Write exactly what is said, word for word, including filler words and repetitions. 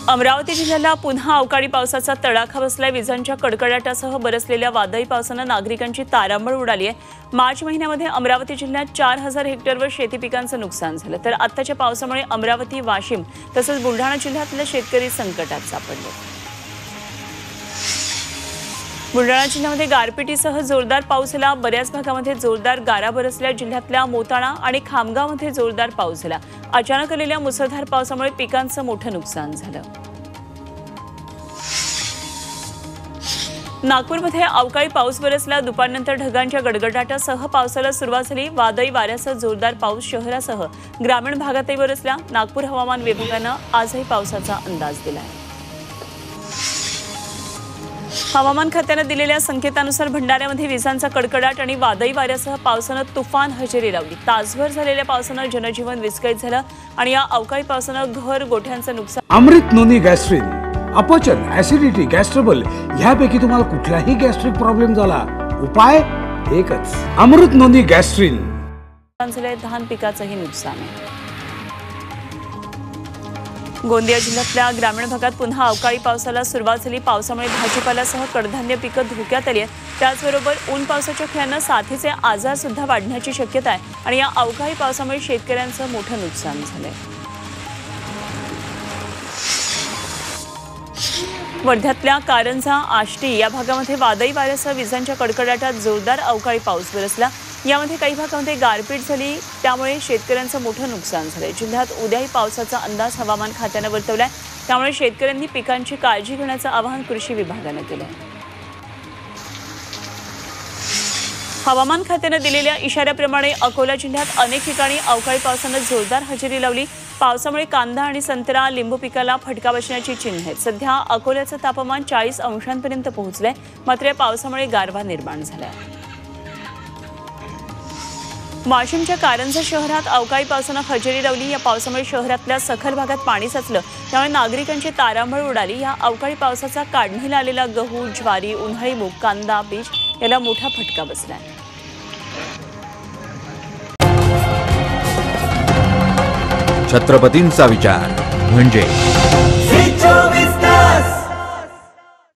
अमरावती जिल्ह्याला पुन्हा अवकाळी पावसाचा तडाखा बसलाय। विजांच्या कडकडाटासह बरसलेल्या वादळी पावसाने नागरिकांची तारांबळ उडाली आहे। मार्च महिन्यामध्ये अमरावती जिल्ह्यात चार हजार हेक्टरवर शेती पिकांचं नुकसान झालं, तर आत्ताच्या पावसामुळे अमरावती, वाशिम तसंच बुलढाणा जिल्ह्यातले शेतकरी संकटात सापडले। बुलढाणा जिल्ह्यामध्ये गारपिटीसह जोरदार पाऊस झाला। बऱ्याच भागामध्ये जोरदार गारा बरसल्या। जिल्ह्यातल्या मोताळा आणि खामगावमध्ये जोरदार पाऊस झाला। अचानक आलेल्या मुसळधार पावसामुळे पिकांचं मोठं नुकसान झालं। नागपूरमध्ये अवकाळी पाऊस बरसला। दुपारनंतर ढगांच्या गडगडाटासह पावसाला सुरुवात झाली। वादळी वाऱ्यासह जोरदार पाऊस शहरासह ग्रामीण भागातही बरसला। नागपूर हवामान विभागानं आजही पावसाचा अंदाज दिलाय। हवामान खात्याने दिलेल्या संकेतानुसार भंडाऱ्यामध्ये विजांचा कडकडाट आणि वादळी वाऱ्यासह पावसानं तुफान हजेरी लावली। तासभर झालेल्या पावसानं जनजीवन विस्कळीत झालं आणि या अवकाळी पावसानं घर गोठ्यांचं नुकसान। अमृत नोनी गॅस्ट्रिन, अपचन, ऍसिडिटी, गॅस्ट्रबल ह्यापैकी तुम्हाला कुठलाही गॅस्ट्रिक प्रॉब्लेम झाला, उपाय एकच, अमृत नोनी गॅस्ट्रिन। धान पिकाचंही नुकसान आहे। गोंदिया जिल्ह्यातल्या ग्रामीण भागात पुन्हा अवकाळी पावसाला सुरुवात झाली। पावसामुळे भाजीपाल्यासह कडधान्य पिकं धोक्यात आली आहेत। त्याचबरोबर ऊन पावसाच्या खेळानं साथीचे आजार सुद्धा वाढण्याची शक्यता आहे आणि या अवकाळी पावसामुळे शेतकऱ्यांचं मोठं नुकसान झालंय। वर्ध्यातल्या कारंजा, आष्टी या भागामध्ये वादळी वाऱ्यासह विजांच्या कडकडाटात जोरदार अवकाळी पाऊस बरसला। यामध्ये काही भागामध्ये गारपीट झाली, त्यामुळे शेतकऱ्यांचं मोठं नुकसान झालंय। जिल्ह्यात उद्याही पावसाचा अंदाज हवामान खात्याने वर्तवलाय, त्यामुळे शेतकऱ्यांनी पिकांची काळजी घेण्याचं आवाहन कृषी विभागानं केलंय। हवामान खात्याने दिलेल्या इशाऱ्याप्रमाणे अकोला जिल्ह्यात अनेक ठिकाणी अवकाळी पावसानं जोरदार हजेरी लावली। पावसामुळे कांदा आणि संत्रा, लिंबू पिकाला फटका बसण्याची चिन्ह आहेत। सध्या अकोल्याचं तापमान चाळीस अंशांपर्यंत पोहोचलंय, मात्र या पावसामुळे गारवा निर्माण झालाय। वाशिमच्या कारंजा शहरात अवकाळी पावसानं हजेरी लावली। या पावसामुळे शहरातल्या सखल भागात पाणी साचलं, त्यामुळे नागरिकांची तारांबळ उडाली। या अवकाळी पावसाचा काढणीला आलेला गहू, ज्वारी, उन्हाळी मूग, कांदा, बीज याला मोठा फटका बसलाय। छत्रपतींचा विचार म्हणजे